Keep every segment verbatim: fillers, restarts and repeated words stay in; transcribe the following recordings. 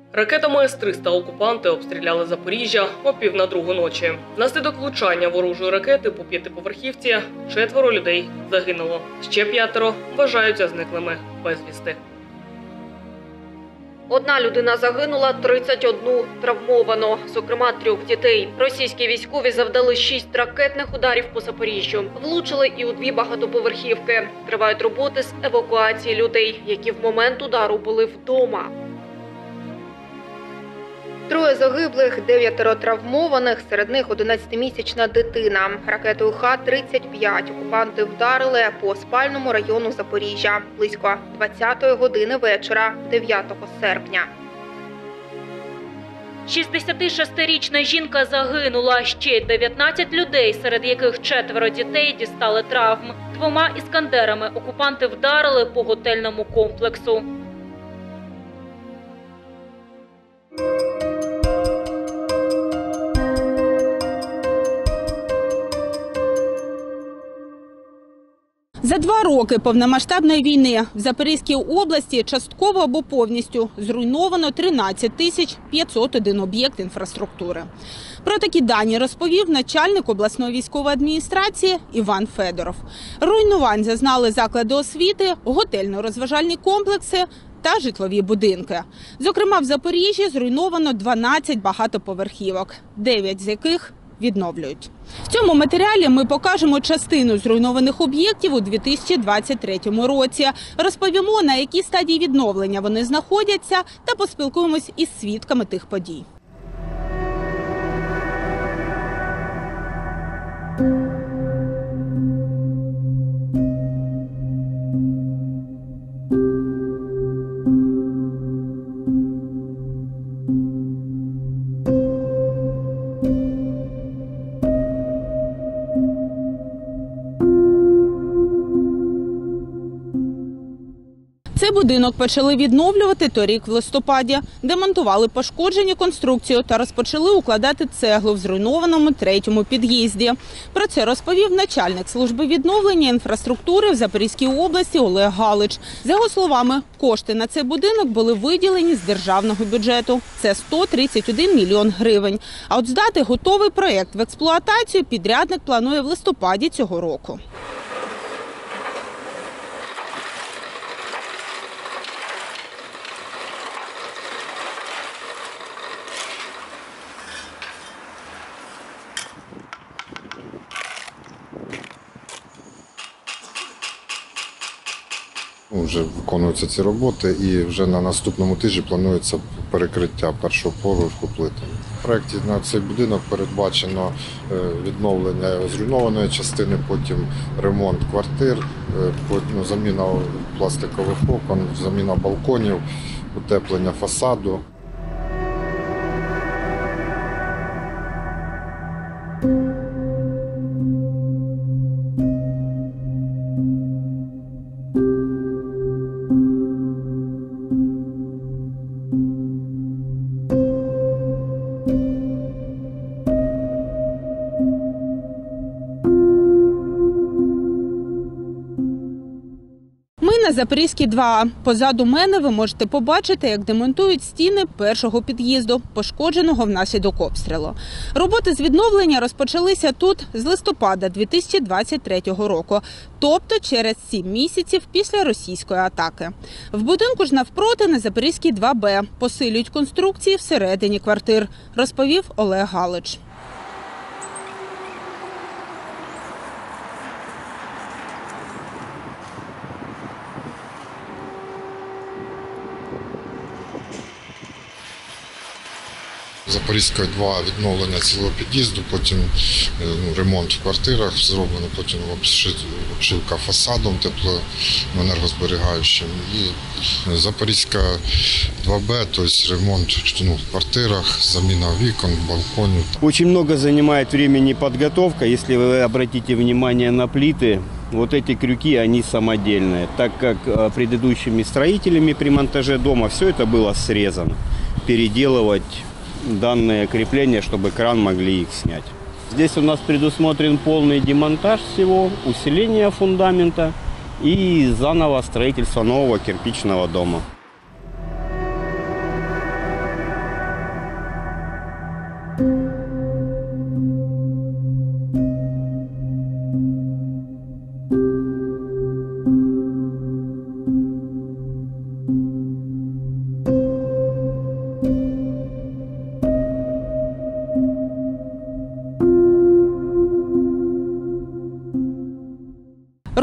Ракетами С триста окупанти обстріляли Запоріжжя о пів на другу ночі. Внаслідок влучання ворожої ракети по п'ятиповерхівці четверо людей загинуло. Ще п'ятеро вважаються зниклими безвісти. Одна людина загинула, тридцять одну травмовано, зокрема трьох дітей. Російські військові завдали шість ракетних ударів по Запоріжжю. Влучили і у дві багатоповерхівки. Тривають роботи з евакуації людей, які в момент удару були вдома. Троє загиблих, дев'ятеро травмованих, серед них одинадцятимісячна дитина. Ракетою Х тридцять п'ять окупанти вдарили по спальному району Запоріжжя близько двадцятої години вечора дев'ятого серпня. шістдесятишестирічна жінка загинула. Ще дев'ятнадцять людей, серед яких четверо дітей, дістали травм. Двома іскандерами окупанти вдарили по готельному комплексу. За два роки повномасштабної війни в Запорізькій області частково або повністю зруйновано тринадцять тисяч п'ятсот один об'єкт інфраструктури. Про такі дані розповів начальник обласної військової адміністрації Іван Федоров. Руйнувань зазнали заклади освіти, готельно-розважальні комплекси та житлові будинки. Зокрема, в Запоріжжі зруйновано дванадцять багатоповерхівок, дев'ять з яких відновлюють. В цьому матеріалі ми покажемо частину зруйнованих об'єктів у дві тисячі двадцять третьому році. Розповімо, на якій стадії відновлення вони знаходяться, та поспілкуємось із свідками тих подій. Цей будинок почали відновлювати торік в листопаді. Демонтували пошкоджені конструкцію та розпочали укладати цеглу в зруйнованому третьому під'їзді. Про це розповів начальник служби відновлення інфраструктури в Запорізькій області Олег Галич. За його словами, кошти на цей будинок були виділені з державного бюджету. Це сто тридцять один мільйон гривень. А от здати готовий проєкт в експлуатацію підрядник планує в листопаді цього року. Вже виконуються ці роботи і вже на наступному тижні планується перекриття першого поверху плитами. В проєкті на цей будинок передбачено відновлення зруйнованої частини, потім ремонт квартир, заміна пластикових окон, заміна балконів, утеплення фасаду. На Запорізькій два А. Позаду мене ви можете побачити, як демонтують стіни першого під'їзду, пошкодженого внаслідок обстрілу. Роботи з відновлення розпочалися тут з листопада дві тисячі двадцять третього року, тобто через сім місяців після російської атаки. В будинку ж навпроти на Запорізькій два Б посилюють конструкції всередині квартир, розповів Олег Галич. Запорізька два А відновлення цілого під'їзду, потім ну, ремонт в квартирах зроблено, потім обшивка фасадом теплоенергозберігаючим. І Запорізька два Б, тобто ремонт ну, в квартирах, заміна вікон, балконів. Очень много занимает времени подготовка. Если вы обратите внимание на плиты, вот эти крюки, они самодельные, так как предыдущими строителями при монтаже дома все это было срезано. Переделывать данные крепления, чтобы кран могли их снять. Здесь у нас предусмотрен полный демонтаж всего, усиление фундамента и заново строительство нового кирпичного дома.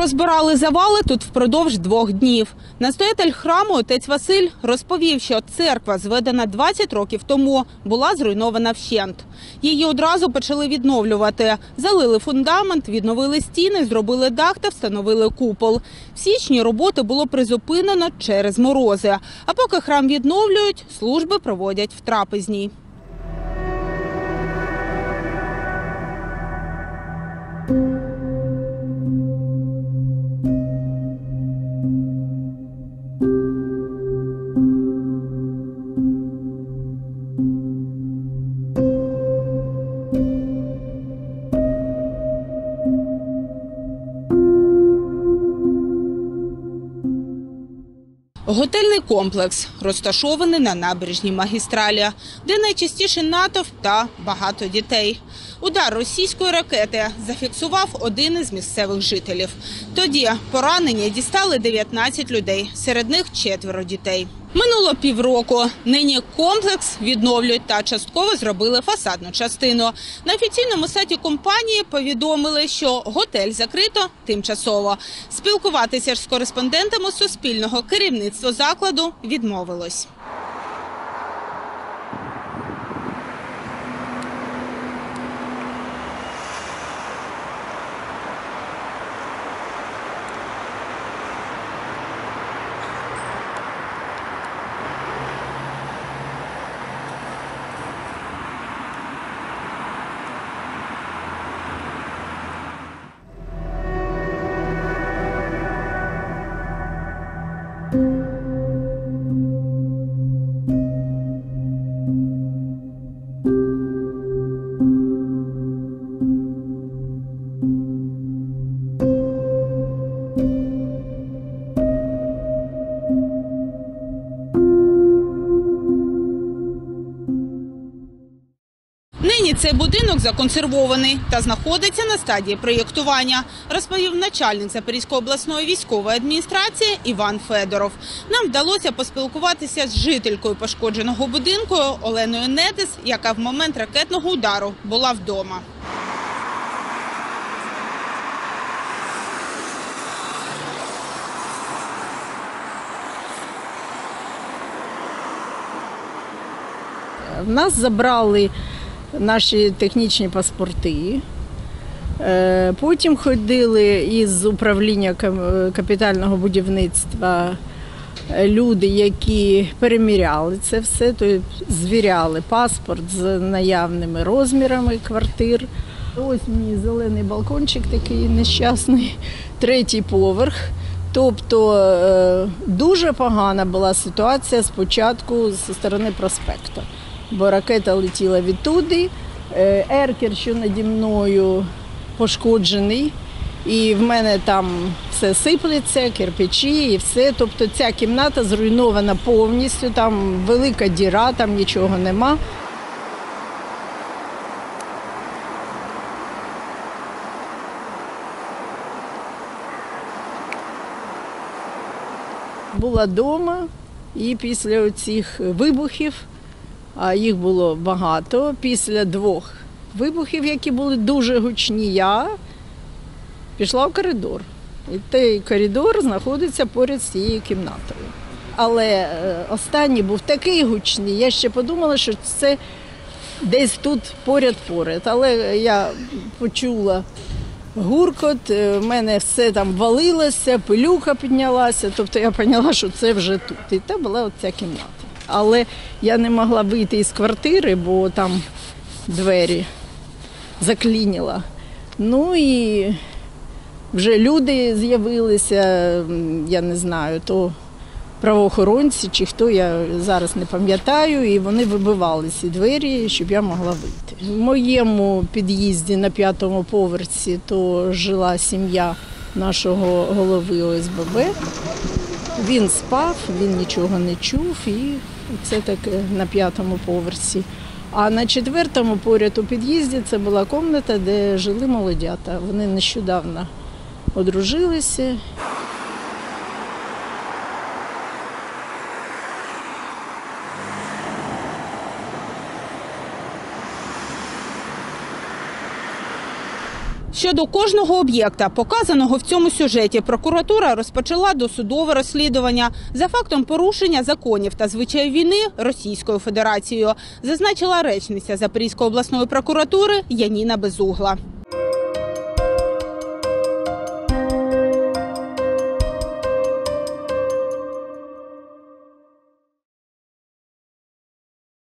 Розбирали завали тут впродовж двох днів. Настоятель храму отець Василь розповів, що церква, зведена двадцять років тому, була зруйнована вщент. Її одразу почали відновлювати. Залили фундамент, відновили стіни, зробили дах та встановили купол. В січні роботи було призупинено через морози. А поки храм відновлюють, служби проводять в трапезній. Готельний комплекс розташований на набережній магістралі, де найчастіше натовп та багато дітей. Удар російської ракети зафіксував один із місцевих жителів. Тоді поранення дістали дев'ятнадцять людей, серед них четверо дітей. Минуло півроку. Нині комплекс відновлюють та частково зробили фасадну частину. На офіційному сайті компанії повідомили, що готель закрито тимчасово. Спілкуватися ж з кореспондентами Суспільного керівництво закладу відмовилось. Нині цей будинок законсервований та знаходиться на стадії проєктування, розповів начальник Запорізької обласної військової адміністрації Іван Федоров. Нам вдалося поспілкуватися з жителькою пошкодженого будинку Оленою Недес, яка в момент ракетного удару була вдома. В нас забрали наші технічні паспорти. Потім ходили із управління капітального будівництва люди, які переміряли це все, тобто звіряли паспорт з наявними розмірами квартир. Ось мій зелений балкончик такий нещасний, третій поверх. Тобто дуже погана була ситуація спочатку зі сторони проспекту, бо ракета летіла відтуди, еркер, що наді мною, пошкоджений, і в мене там все сиплеться, кирпичі і все. Тобто ця кімната зруйнована повністю, там велика діра, там нічого нема. Була вдома і після цих вибухів, а їх було багато, після двох вибухів, які були дуже гучні, я пішла в коридор. І той коридор знаходиться поряд з цією кімнатою. Але останній був такий гучний, я ще подумала, що це десь тут поряд-поряд. Але я почула гуркот, в мене все там валилося, пилюка піднялася, тобто я зрозуміла, що це вже тут. І це була оця кімната. Але я не могла вийти із квартири, бо там двері заклініла. Ну і вже люди з'явилися, я не знаю, то правоохоронці чи хто, я зараз не пам'ятаю, і вони вибивали ці двері, щоб я могла вийти. В моєму під'їзді на п'ятому поверсі то жила сім'я нашого голови О С Б Б. Він спав, він нічого не чув, і це таке на п'ятому поверсі. А на четвертому поряд у під'їзді це була кімната, де жили молодята. Вони нещодавно одружилися. Щодо кожного об'єкта, показаного в цьому сюжеті, прокуратура розпочала досудове розслідування за фактом порушення законів та звичаїв війни Російською Федерацією, зазначила речниця Запорізької обласної прокуратури Яніна Безугла.